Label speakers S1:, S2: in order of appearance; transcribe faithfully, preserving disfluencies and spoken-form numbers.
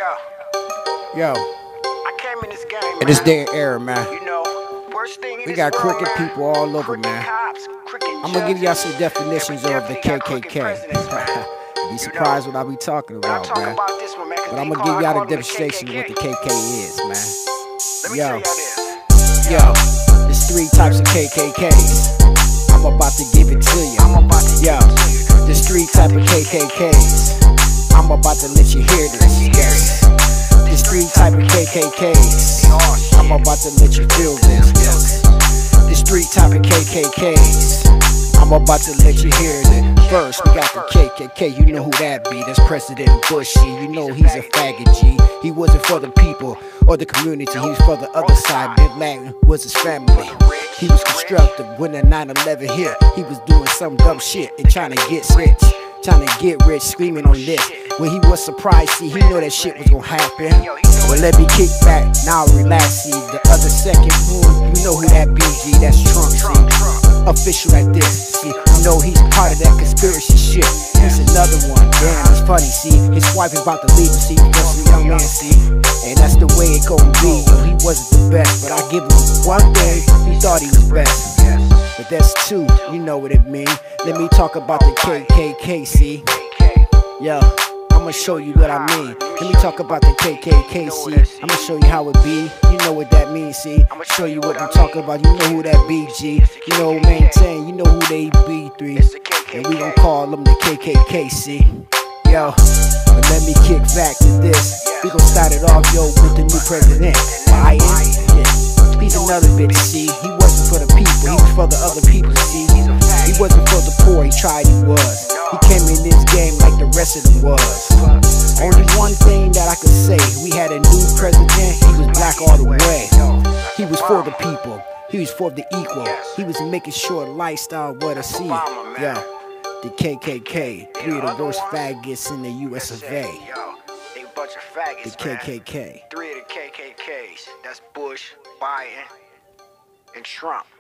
S1: Yeah.
S2: Yo,
S1: I came in this game, man.
S2: in this day and era, man,
S1: You know, worst thing in
S2: we
S1: this
S2: got
S1: world,
S2: crooked
S1: man.
S2: people all over,
S1: Crooked
S2: man.
S1: cops, crooked
S2: I'm gonna give y'all some
S1: judges,
S2: definitions
S1: and we
S2: of the
S1: definitely
S2: K K
S1: got crooked
S2: K.
S1: presidents, man.
S2: Be
S1: You
S2: surprised
S1: know,
S2: what I be talking
S1: But I
S2: about,
S1: talk
S2: man.
S1: about this one, man. 'cause
S2: But
S1: they
S2: I'm gonna
S1: call-
S2: give
S1: I
S2: y'all
S1: call
S2: the
S1: them
S2: demonstration of what the K K is, man.
S1: Let me
S2: Yo.
S1: tell y'all this.
S2: Yo, there's three types of K K Ks. I'm about to give it to you.
S1: I'm about to
S2: Yo,
S1: give it to you.
S2: there's three types of K K Ks. I'm about to let you hear this. Yes. There's three types of K K Ks. I'm about to let you feel this. Yes. There's three types of K K Ks. I'm about to let you hear it. First, we got the K K K. You know who that be? That's President Bush. You know he's a faggot G. He wasn't for the people or the community. He was for the other side. Bin Laden was his family. He was constructive when the nine eleven hit. He was doing some dumb shit and trying to get rich. Trying to get rich, screaming on this. When he was surprised, see, he knew that shit was gonna happen. But let me kick back, now relax, see. The other second, hmm, you know who that B G, that's Trump, see. Official like this, see. You know he's part of that conspiracy shit. He's another one, damn, it's funny, see. His wife is about to leave him, see. Just a young man, see. And that's the way it gon' be. Yo, he wasn't the best, but I give him one thing, he thought he was best. But that's two, you know what it mean. Let me talk about the K K K, see. Yo, I'ma show you what I mean. Let me talk about the K K K, see. I'ma show you how it be. You know what that means, see. I'ma show you what I'm talking about. You know who that B G. You know Maintain. You know who they B three. And we gon' call them the K K K, see. Yo, but let me kick back to this. We gon' start it off, yo, with the new president, Biden. Yeah. He's another bitch, see. He wasn't for the people, he was for the other people, see. He wasn't for the poor, he tried, he was. He came in this game like the rest of them was. Only one thing that I could say, we had a new president, he was black all the way. He was for the people, he was for the equal. He was making sure lifestyle what I see. Yeah, the K K K, three of the worst faggots in the U S of A.
S1: Bunch of faggots,
S2: The K K K.
S1: Man. Three of the K K Ks. That's Bush, Biden, and Trump.